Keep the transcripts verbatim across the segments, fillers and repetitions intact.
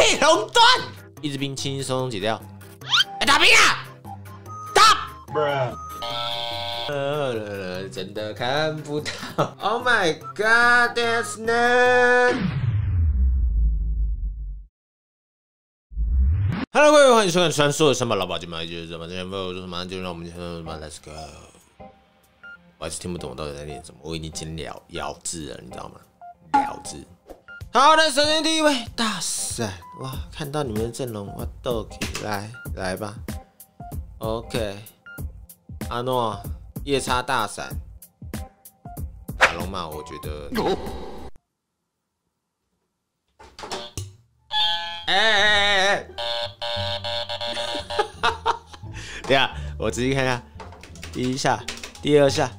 熔断，一只兵轻轻松松解掉。哎，打兵啊！打！呃，真的看不到。Oh my God, that's none. Hello， 各位，欢迎收看《传说的三把老宝金马》，就是什么？今天我说什么？就让我们看什么 ？Let's go。我还是听不懂我到底在念什么，我已经进了咬字了，你知道吗？咬字。好的，首先第一位大闪，哇，看到你们的阵容，我都可以来来吧。OK， 阿诺夜叉大闪，打龙马，我觉得。哎哎哎哎！等一下，我仔细看一下，第一下，第二下，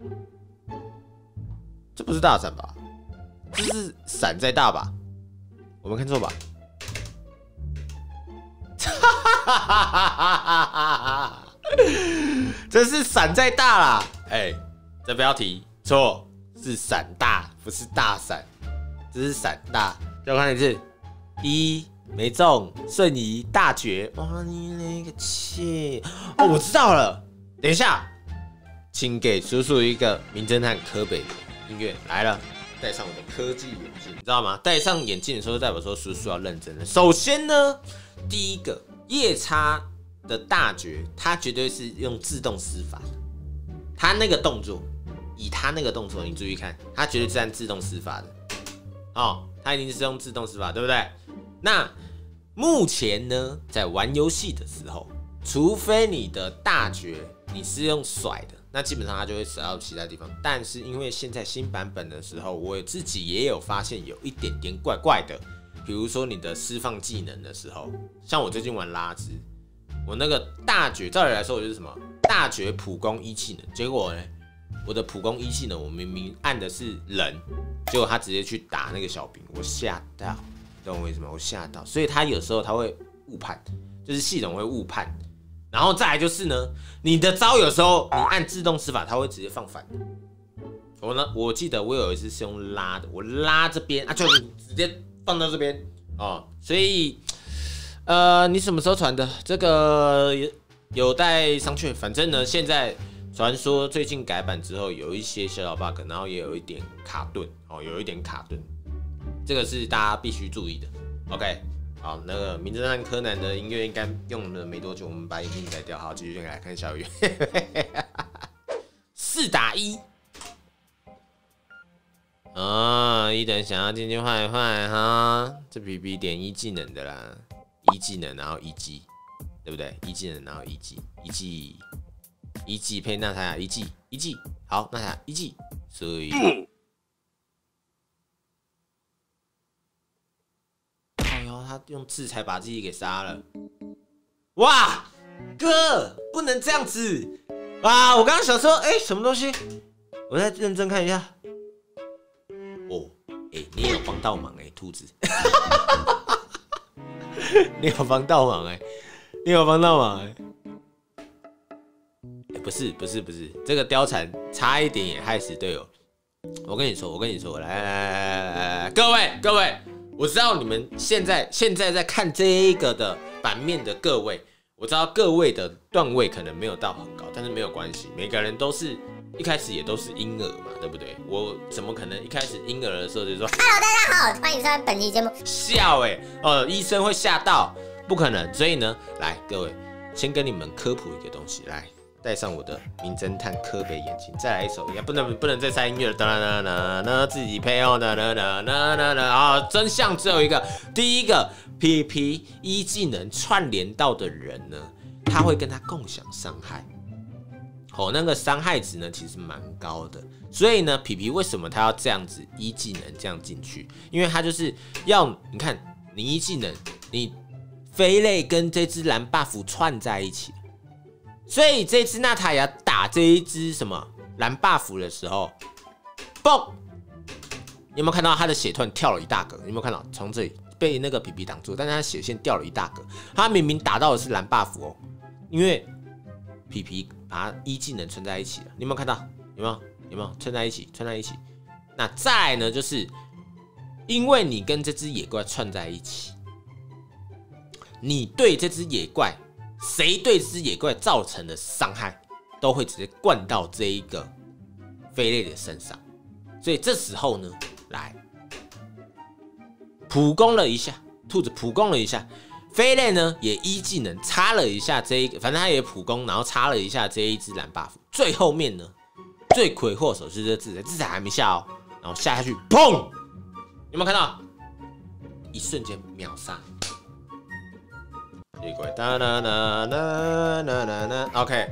这不是大闪吧？这是闪在大吧？我没看错吧？这是闪在大啦！哎、欸，这标题错，是闪大，不是大闪，这是闪大。再看一次，一没中，瞬移大绝。哇，你那个切！哦，我知道了。等一下，请给叔叔一个名侦探柯北的音乐来了。戴上我的科技眼镜，你知道吗？戴上眼镜的时候，代表说叔叔要认真了。首先呢，第一个夜叉的大绝，他绝对是用自动施法的。他那个动作，以他那个动作，你注意看，他绝对是按自动施法的。哦，他一定是用自动施法，对不对？那目前呢，在玩游戏的时候，除非你的大绝你是用甩的。那基本上它就会甩到其他地方，但是因为现在新版本的时候，我自己也有发现有一点点怪怪的，比如说你的释放技能的时候，像我最近玩拉兹，我那个大绝，照理来说我就是什么大绝普攻一技能，结果呢，我的普攻一技能我明明按的是人，结果他直接去打那个小兵，我吓到，懂我意思吗？我吓到，所以他有时候他会误判，就是系统会误判。然后再来就是呢，你的招有时候你按自动施法，它会直接放反的。我呢，我记得我有一次是用拉的，我拉这边啊，就直接放到这边哦。所以，呃，你什么时候传的？这个有待商榷。反正呢，现在传说最近改版之后，有一些小小 bug， 然后也有一点卡顿哦，有一点卡顿，这个是大家必须注意的。OK。好，那个名侦探柯南的音乐应该用了没多久，我们把音频改掉。好，继续来看小雨。四打一。啊，一等想要进去换一换哈，这比比点一技能的啦，一技能然后一技，对不对？一技能然后一技，一技，一技配娜塔雅一技，一技，好，娜塔雅一技，所以。他用制裁把自己给杀了，哇，哥不能这样子啊！我刚刚想说，哎、欸，什么东西？我再认真看一下。哦，哎、欸，你也有帮倒忙哎、欸，兔子，你有帮倒忙哎、欸，你有帮倒忙哎、欸。哎、欸，不是不是不是，这个貂蝉差一点也害死队友。我跟你说，我跟你说，来来来来来，各位各位。我知道你们现在现在在看这一个的版面的各位，我知道各位的段位可能没有到很高，但是没有关系，每个人都是一开始也都是婴儿嘛，对不对？我怎么可能一开始婴儿的时候就说 Hello 大家好，欢迎收看本期节目？ 笑哎、欸，哦，医生会吓到，不可能。所以呢，来各位，先跟你们科普一个东西，来。戴上我的名侦探柯北眼镜，再来一首，也不能不能再塞音乐了，哒啦啦啦，自己配哦，哒啦啦啦啦啦啊！真相只有一个，第一个皮皮一技能串联到的人呢，他会跟他共享伤害，哦，那个伤害值呢其实蛮高的，所以呢，皮皮为什么他要这样子一技能这样进去？因为他就是要你看，你一技能，你飞类跟这只蓝 buff 串在一起。所以这次娜塔雅打这一只什么蓝 buff 的时候，嘣！你有没有看到他的血突然跳了一大格？你有没有看到从这里被那个皮皮挡住，但是他血线掉了一大格。他明明打到的是蓝 buff 哦，因为皮皮把它一技能串在一起了。你有没有看到？有没有？有没有串在一起？串在一起。那再来呢，就是因为你跟这只野怪串在一起， 你对这只野怪，谁对这只野怪造成的伤害，都会直接灌到这一个飞类的身上。所以这时候呢，来普攻了一下，兔子普攻了一下，飞类呢也依技能插了一下这一个，反正他也普攻，然后插了一下这一只蓝 buff。最后面呢，罪魁祸首是这制裁，制裁还没下哦，然后下下去，砰！有没有看到？一瞬间秒杀。野怪哒啦啦啦啦啦啦 ，OK。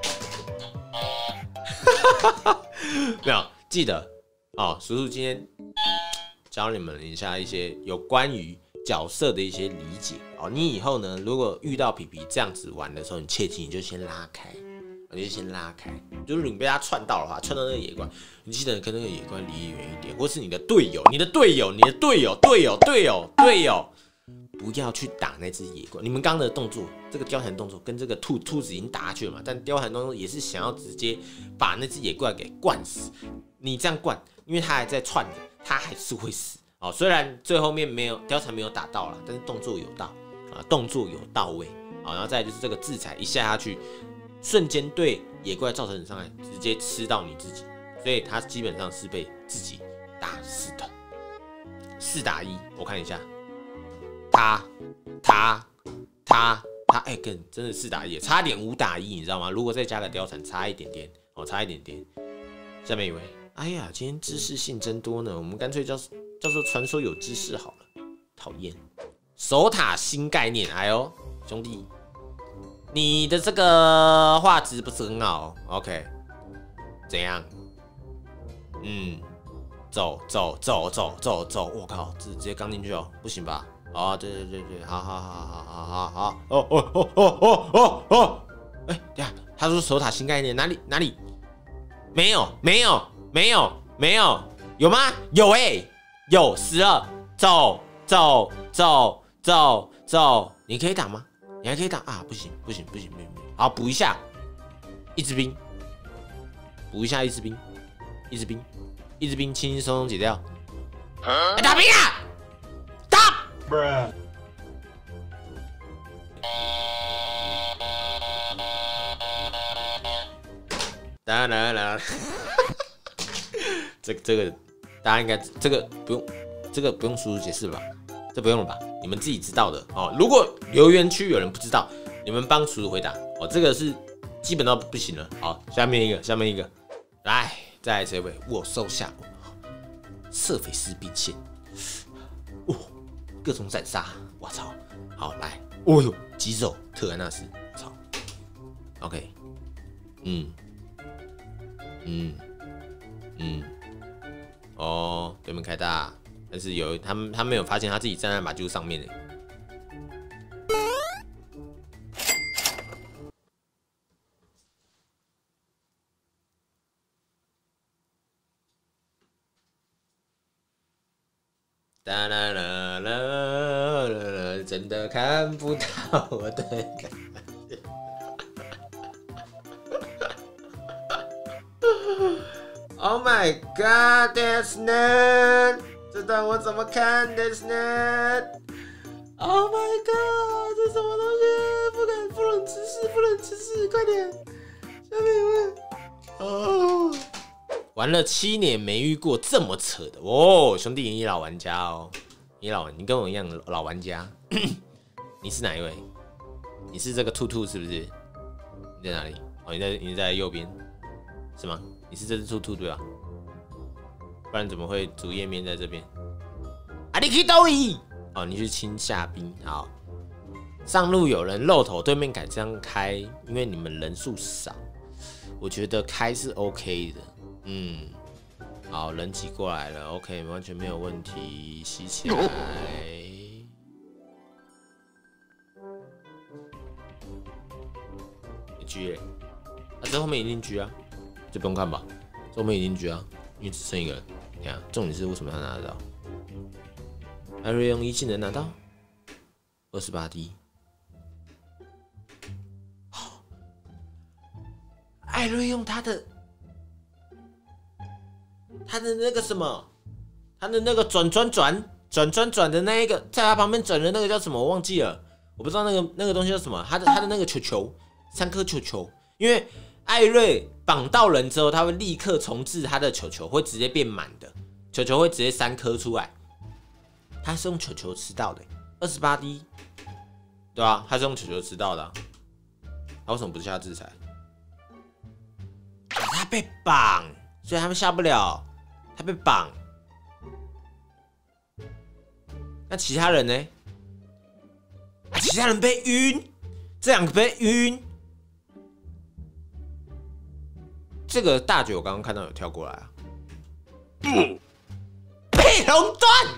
没有，记得哦，叔叔今天教你们一下一些有关于角色的一些理解哦。你以后呢，如果遇到皮皮这样子玩的时候，你切记你就先拉开，你就先拉开。就是你被他串到的话，串到那个野怪，你记得跟那个野怪离远一点，或是你的队友、你的队友、你的队友、队友、队友、队友。不要去打那只野怪。你们刚刚的动作，这个貂蝉动作跟这个兔兔子已经打下去了嘛？但貂蝉动作也是想要直接把那只野怪给灌死。你这样灌，因为它还在串着，它还是会死哦。虽然最后面没有貂蝉没有打到了，但是动作有到啊，动作有到位啊。然后再来就是这个制裁一下下去，瞬间对野怪造成的伤害，直接吃到你自己，所以它基本上是被自己打死的。四打一，我看一下。他他他他，哎、欸，跟真的四打一，差点五打一，你知道吗？如果再加个貂蝉，差一点点，哦，差一点点。下面一位，哎呀，今天知识性真多呢，我们干脆叫叫做传说有知识好了。讨厌，守塔新概念，哎呦，兄弟，你的这个画质不是很好 ，OK？ 怎样？嗯，走走走走走走，我靠，直直接刚进去哦，不行吧？哦，对对对对，好好好好好好好，哦哦哦哦哦哦哦，哎，等下，他说守塔新概念，哪里哪里？没有没有没有没有，有吗？有哎、欸，有十二，走走走走走，你可以打吗？你还可以打啊？不行不行不行不行不行，好补一下，一支兵，补一下一支兵，一支兵，一支兵轻轻松松解掉，哎，打兵啊！Bruh. 当然了，这个这个大家应该这个不用，这个不用叔叔解释吧？这不用了吧？你们自己知道的哦。如果留言区有人不知道，你们帮叔叔回答哦。这个是基本到不行了。好，下面一个，下面一个，来，再来这位，我收下瑟斐斯兵线，哦，各种斩杀。我操！好来，哦呦，肌肉特安纳斯，操 ！OK， 嗯，嗯，嗯，哦，对面开大，但是有他们，他没有发现他自己站在马厩上面呢。哒啦啦啦啦，真的看不到我的感觉。Oh my god, that's not！ 这段我怎么看 ？That's not！Oh my god， 这什么东西？不敢，不能直视，不能直视，快点！下面一位。哦。玩了七年没遇过这么扯的哦，兄弟，你老玩家哦，你老，你跟我一样老玩家。你是哪一位？你是这个兔兔是不是？你在哪里？哦，你在你在右边，是吗？你是这只兔兔对吧？不然怎么会主页面在这边？啊，你可以兜里哦，你去清下兵。好，上路有人露头，对面敢这样开，因为你们人数少，我觉得开是 OK 的。嗯，好，人挤过来了 ，OK， 完全没有问题，吸起来。狙嘞，啊，这后面一定狙啊，这不用看吧？这后面一定狙啊，因为只剩一个人。你看，重点是为什么他拿得到？艾瑞用一技能拿到二十八 D。艾瑞用他的。他的那个什么，他的那个转转转转转转的那一个，在他旁边转的那个叫什么？我忘记了， 我不知道那个那个东西叫什么，他的他的那个球球，三颗球球，因为艾瑞绑到人之后，他会立刻重置他的球球，会直接变满的，球球会直接三颗出来。他是用球球吃到的，二十八滴，对啊，他是用球球吃到的、啊，他为什么不下制裁？啊，他被绑，所以他们下不了，他被绑。那其他人呢？啊，其他人被晕，这两个被晕。这个大绝我刚刚看到有跳过来啊，嗯、被垄断。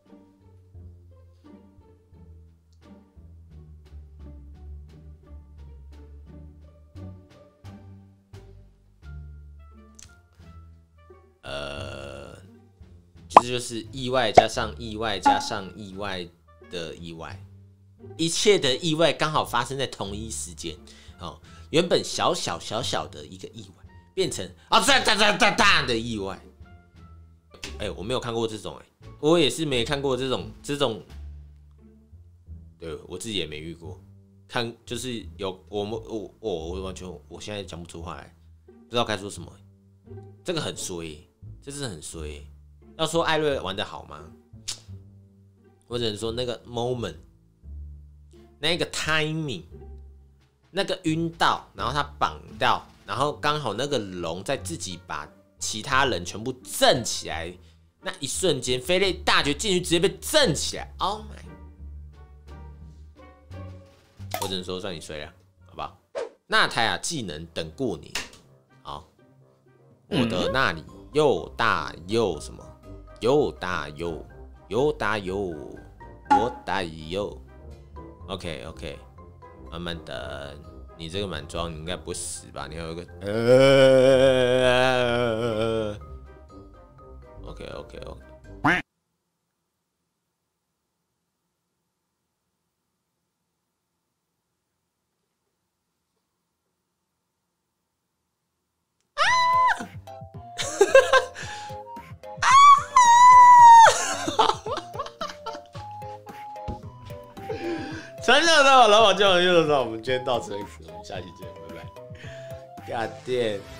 呃，其实就是意外加上意外加上意外的意外，一切的意外刚好发生在同一时间。哦，原本小小小小的一个意外，变成啊哒哒哒哒哒的意外。哎、欸，我没有看过这种、欸，哎，我也是没看过这种这种，对我自己也没遇过。看就是有我们我我我完全我现在讲不出话来，不知道该说什么、欸。这个很衰、欸。这真的很衰、欸。要说艾瑞玩得好吗？我只能说那个 moment， 那个 timing， 那个晕到，然后他绑到，然后刚好那个龙在自己把其他人全部震起来，那一瞬间，飞类大绝进去直接被震起来。Oh my！ 我只能说算你衰了，好不好？纳台亚技能等过你，好，我的那里。又大又什么？又大又又大又我大又 ，OK OK， 慢慢等。你这个满装你应该不会死吧？你还有一个呃 ，OK OK OK。传承到老板教人用的时候，我们今天到此为止，我们下期见，拜拜。God damn。